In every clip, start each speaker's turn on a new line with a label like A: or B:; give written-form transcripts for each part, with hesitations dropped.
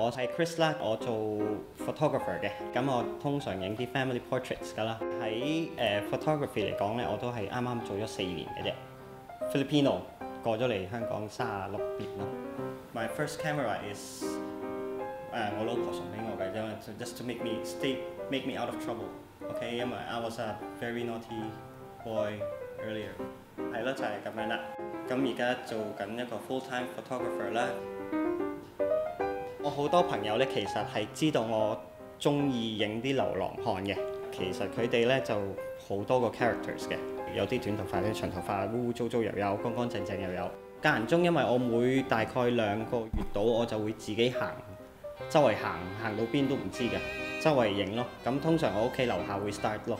A: 我係 Chris 啦，我做 photographer 嘅，咁我通常影啲 family portraits 㗎啦。喺photography 嚟講咧，我都係啱啱做咗4年嘅啫。Filipino 過咗嚟香港36年啦。My first camera is 我老婆送俾我嘅啫，just to make me out of trouble。OK， 因為 I was a very naughty boy earlier。係咯，就係咁樣啦。咁而家做緊一個 full-time photographer 啦。我好多朋友咧，其實係知道我中意影啲流浪漢嘅。其實佢哋咧就好多個 characters 嘅，有啲短頭髮、啲長頭髮，污污糟糟又有，乾乾淨淨又有。間中因為我每大概2個月到，我就會自己行，周圍行到邊都唔知嘅，周圍影咯。咁通常我屋企樓下會 start 咯。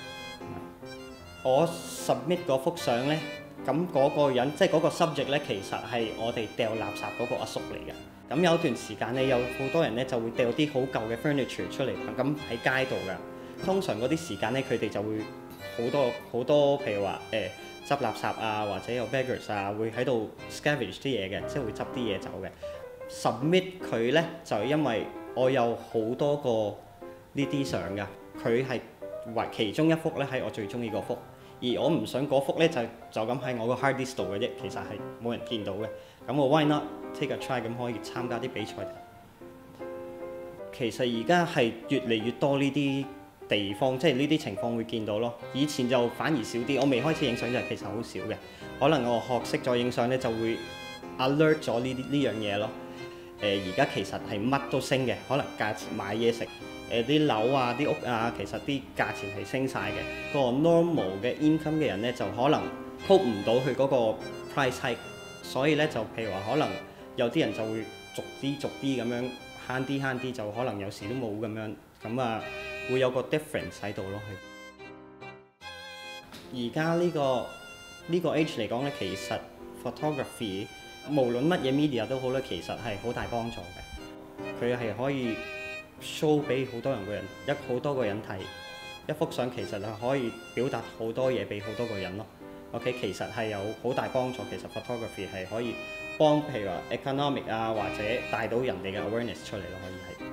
A: 我 submit 嗰幅相咧。咁嗰個人即係嗰個 subject 咧，其實係我哋掉垃圾嗰個阿叔嚟嘅。咁有段時間咧，有好多人咧就會掉啲好舊嘅 furniture 出嚟，咁喺街度㗎。通常嗰啲時間咧，佢哋就會好多，譬如話執垃圾啊，或者有 beggars 啊，會喺度 scavenge 啲嘢嘅，即係會執啲嘢走嘅。submit 佢咧就因為我有好多個呢啲相㗎，佢係其中一幅咧係我最中意嗰幅。而我唔想嗰幅咧就咁喺我個 hard disk 度嘅啫，其實係冇人見到嘅。咁我 why not take a try， 咁可以參加啲比賽。其實而家係越嚟越多呢啲地方，即係呢啲情況會見到咯。以前就反而少啲，我未開始影相就其實好少嘅。可能我學識咗影相咧，就會 alert 咗呢樣嘢咯。而家其實係乜都升嘅，可能價錢買嘢食。啲樓啊、啲屋啊，其實啲價錢係升晒嘅。個 normal 嘅 income 嘅人咧，就可能 cope 唔到佢嗰個 price hike， 所以咧就譬如話，可能有啲人就會逐啲咁樣慳啲，就可能有時都冇咁樣，咁啊會有個 difference 喺度咯。而家呢個 age 嚟講咧，其實 photography 無論乜嘢 media 都好咧，其實係好大幫助嘅。佢係可以show 俾好多多個人睇，一幅相其實係可以表達好多嘢俾好多個人咯。OK， 其實係有好大幫助。其實 photography 係可以幫譬如話 economic 啊，或者帶到人哋嘅 awareness 出嚟咯，可以係。